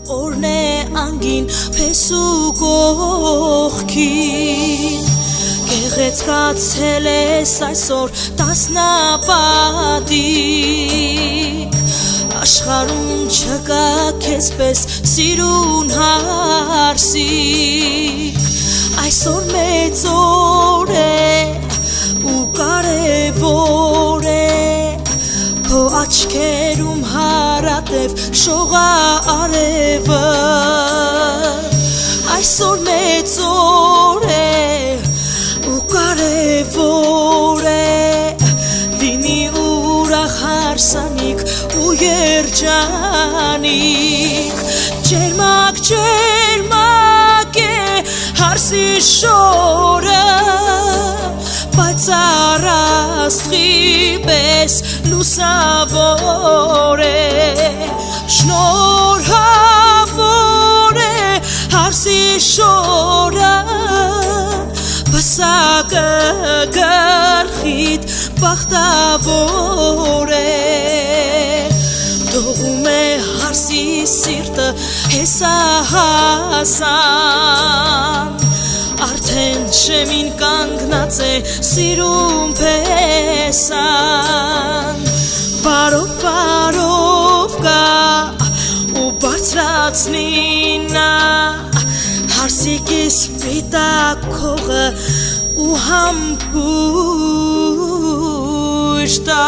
Orne angin pesu gochkin Geretz katzeles այսօր տասնապատիկ Աշխարհում չկա քեզպես սիրուն հարսիկ Այսօր մեծ օր է ու կարևոր է Քո աչքերում հարատև շողա արևը Այսօր մեծ օր է ու կարևոր է Լինի ուրախ հարսանիք ու երջանիկ Ջերմակ է հարսի շորը Բայց առաստղի պես լուսավոր է Շնորհավոր է հարսի շորը Պսակը գլխիդ բախտավոր է Դողում է հարսի սիրտը հեսահասան Արդեն շեմին կանգնած է սիրում պեսան Բարով կա ու բարձրացնի նա Հարսիկի սպիտակ քողը ու համբույր տա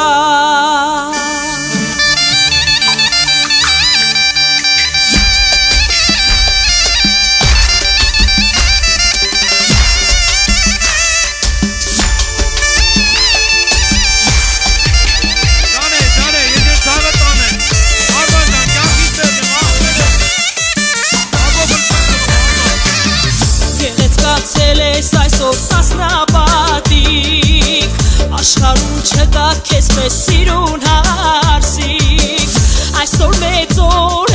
Այսօր տասնապատիկ Աշխարհում չկա քեզպես սիրուն հարսիկ Այսօր մեծ օր